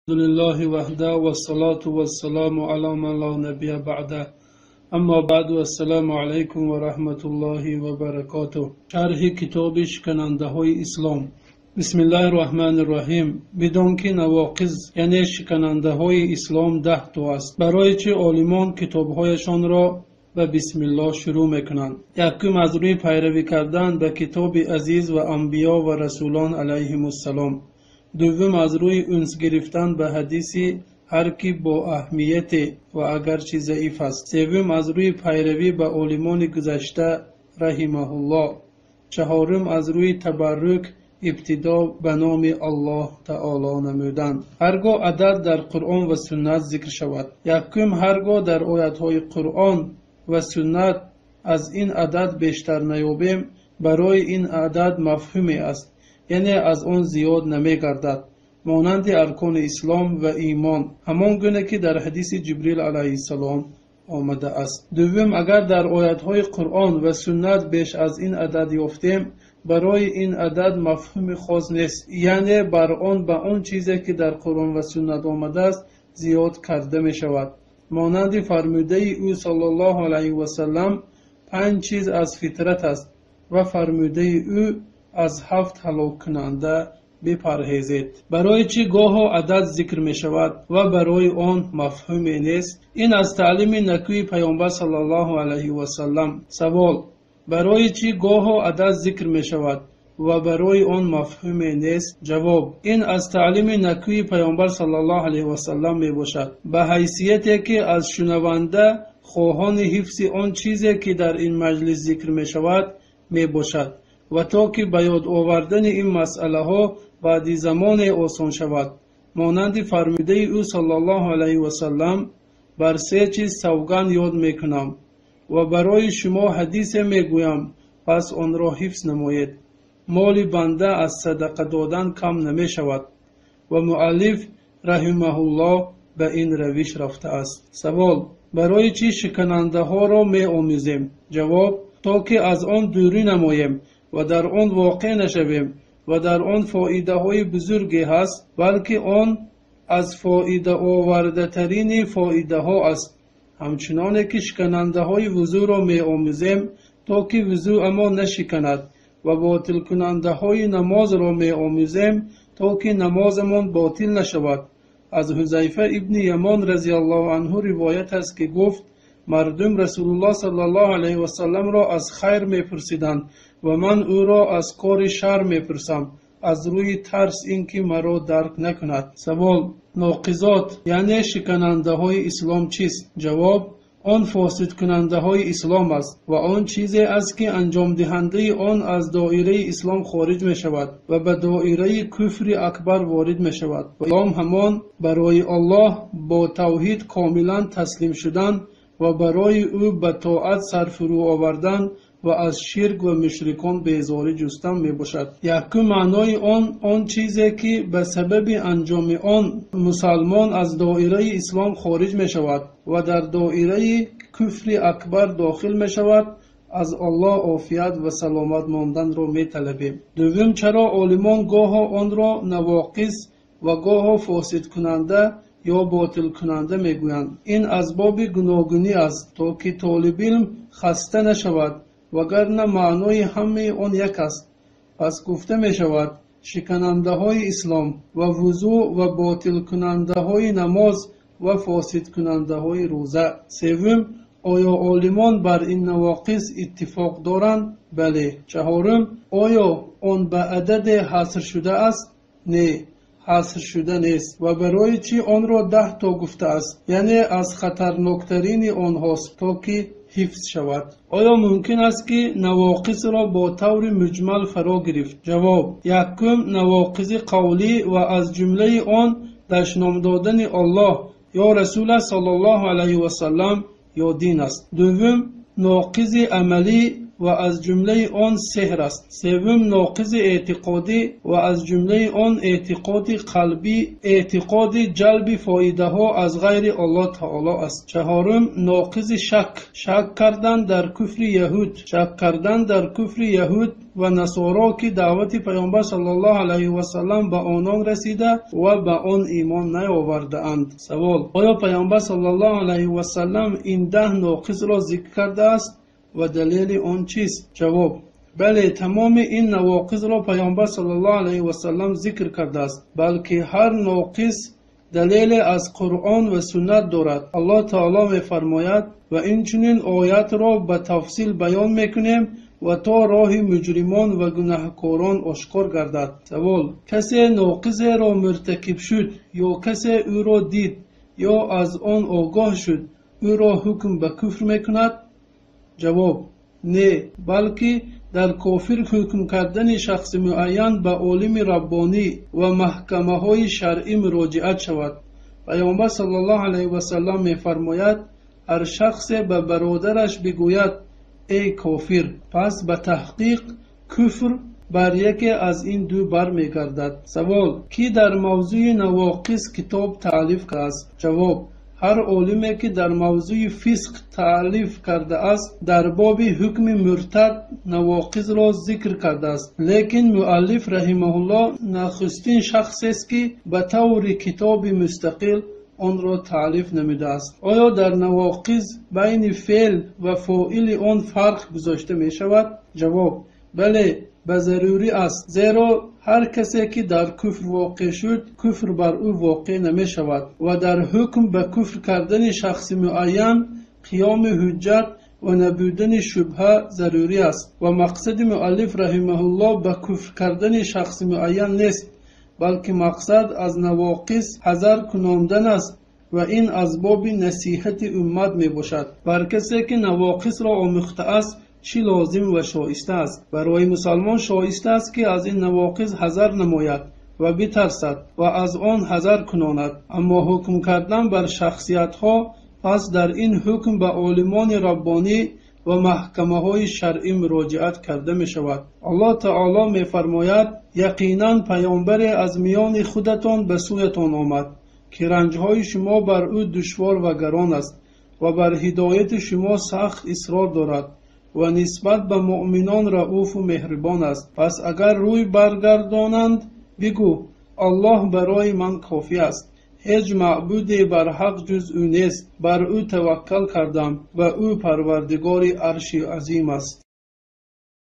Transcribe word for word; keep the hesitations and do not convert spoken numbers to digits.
لله وحده والصلاة والسلام على من لا نبي بعده اما بعد السلام علیکم و رحمت الله و برکاته. شرح کتاب شکننده های اسلام. بسم الله الرحمن الرحیم. بدون که نواقض یعنی شکننده های اسلام ده تا است، برای چه عالمان کتاب هایشان را و بسم الله شروع میکنند. یکم از روی پیروی کردن به کتاب عزیز و انبیا و رسولان علیهم السلام. دوم از روی انس گرفتن به حدیثی هر کی با اهمیت و اگرچه ضعیف است. سوم از روی پیروی به عالمان گذشته رحمه الله. چهارم از روی تبرک ابتدا به نام الله تعالی نمودن. هرگاه عدد در قرآن و سنت ذکر شود، یکم هرگاه در آیات های قرآن و سنت از این عدد بیشتر نیابیم، برای این عدد مفهومی است، یعنی از آن زیاد نمی گردد، مانند ارکان اسلام و ایمان، همان گونه که در حدیث جبریل علیه السلام آمده است. دوم، اگر در آیات های قرآن و سنت بیش از این عدد یافتیم، برای این عدد مفهوم خاص نیست، یعنی بر آن به آن چیزی که در قرآن و سنت آمده است زیاد کرده می شود، مانند فرموده او صلی الله علیه و سلم پنج چیز از فطرت است و فرموده او از هفت هلاک کننده بپرهیزید. برای چی گاه عدد ذکر می شود و برای آن مفهومی نیست؟ این از تعلیم نکوی پیامبر صلی الله علیه و سلم. سوال: برای چی گاه عدد ذکر می شود و برای آن مفهومی نیست؟ جواب: این از تعلیم نکوی پیامبر صلی الله علیه و سلم می باشد، به حیثیتی که از شنونده خواهان حفظ آن چیزی که در این مجلس ذکر می شود می باشد و تا که به یاد آوردن این مسئله ها بعد زمان آسان شود، مانند فرموده او صلی الله علیه و سلم: بر سه چیز سوگند یاد می کنم و برای شما حدیث می گویم، پس آن را حفظ نمایید. مال بنده از صدقه دادن کم نمی شود. و مؤلف رحمه الله به این روش رفته است. سوال: برای چی شکننده ها را می آموزیم؟ جواب: تا که از آن دوری نماییم و در آن واقع نشویم و در آن فایده های بزرگی هست، بلکه آن از فایده آورده ترین فایده ها است. همچنانه که شکننده های وضو را می آموزیم تا که وضو اما نشکند و باطل کننده های نماز را می آموزیم تا که نمازمان باطل نشود. از حذیفه ابن یمان رضی الله عنه روایت است که گفت: مردم رسول الله صلی الله علیه و سلم را از خیر می پرسیدند و من او را از کار شر می پرسم، از روی ترس اینکه مرا درک نکند. سوال: ناقضات یعنی شکننده های اسلام چیست؟ جواب: آن فاسد کننده های اسلام است و آن چیزی است که انجام دهنده آن از دایره اسلام خارج می شود و به دایره کفر اکبر وارد می شود. و اسلام همان برای الله با توحید کاملا تسلیم شدن و برای او به طاعت سرفرو آوردن و از شرک و مشرکان بیزاری جستن می باشد. یکم معنای آن آن چیزی که به سبب انجام آن مسلمان از دایره اسلام خارج می شود و در دایره کفر اکبر داخل می شود. از الله عافیت و سلامت ماندن را می طلبیم. دوم، چرا عالمان گاه آن را نواقص و گاه فاسد کننده یا باطل کننده می گویند؟ این از باب گوناگونی است تا که طالب علم خسته نشود، وگرنه معنای همه آن یک است. پس گفته می شود شکننده های اسلام و وضو و باطل کننده های نماز و فاسد کننده های روزه. سوم، آیا عالمان بر این نواقص اتفاق دارند؟ بله. چهارم، آیا آن به عدد حصر شده است؟ نه، حصر شده نیست. و برای چی آن را ده تا گفته است؟ یعنی از خطرناکترین آنهاست تا که حفظ شود. آیا ممکن است که نواقص را با طور مجمل فرا گرفت؟ جواب: یکم، نواقص قولی و از جمله آن دشنام دادن الله یا رسول صلی الله علیه و سلم یا دین است. دوم، ناقص عملی و از جمله آن سحر است. سوم ناقض اعتقادی و از جمله آن اعتقاد قلبی، اعتقاد جلب فایده ها از غیر الله تعالی است. چهارم ناقض شک، شک کردن در کفر یهود، شک کردن در کفر یهود و نصارا که دعوت پیامبر صلی الله علیه و سلم به آنان رسیده و به آن ایمان نیاورده اند. سوال: آیا پیامبر صلی الله علیه و سلم این ده ناقض را ذکر کرده است و دلیل آن چیست؟ جواب: بله، تمام این نواقض را پیامبر صلی الله علیه و سلم ذکر کرده است، بلکه هر ناقص دلیل از قرآن و سنت دارد. الله تعالی می فرماید: و این چنین آیات را به تفصیل بیان میکنیم و تا راه مجرمان و گناهکاران آشکار گردد. سوال: کسی ناقض را مرتکب شد یا کسی او را دید یا از آن آگاه شد، او را حکم به کفر میکند؟ جواب: نه، بلکه در کافر حکم کردن شخص معین به عالم ربانی و محکمه های شرعی مراجعت شود. پیامبر صلی الله علیه و سلم می فرماید: هر شخص به برادرش بگوید ای کافر، پس به تحقیق کفر بر یکی از این دو برمیگردد. سوال: کی در موضوع نواقض کتاب تألیف کرده است؟ جواب: هر عالمی که در موضوع فسق تألیف کرده است در باب حکم مرتد نواقض را ذکر کرده است، لیکن مؤلف رحمه الله نخستین شخص است که به طور کتاب مستقل آن را تألیف نموده است. آیا در نواقض بین فعل و فاعل آن فرق گذاشته می شود؟ جواب: بله، به ضروری است، زیرا هر کسی که در کفر واقع شد کفر بر او واقع نمی شود و در حکم به کفر کردن شخص معین قیام حجت و نبودن شبهه ضروری است و مقصد مؤلف رحمه الله به کفر کردن شخص معین نیست، بلکه مقصد از نواقض حذر کناندن است و این از باب نصیحت امت می باشد. بر کسی که نواقض را آموخته است چی لازم و شایسته است؟ برای مسلمان شایسته است که از این نواقض حذر نماید و بترسد و از آن حذر کناند. اما حکم کردن بر شخصیت ها، پس در این حکم به عالمان ربانی و محکمه های شرعی مراجعت کرده می شود. الله تعالی می فرماید: یقینا پیامبر از میان خودتان به سویتان آمد که رنجهای شما بر او دشوار و گران است و بر هدایت شما سخت اصرار دارد و نسبت به مؤمنان رؤوف و مهربان است. پس اگر روی برگردانند بگو الله برای من کافی است، هیچ معبودی بر حق جز او نیست، بر او توکل کردم و او پروردگار عرش عظیم است.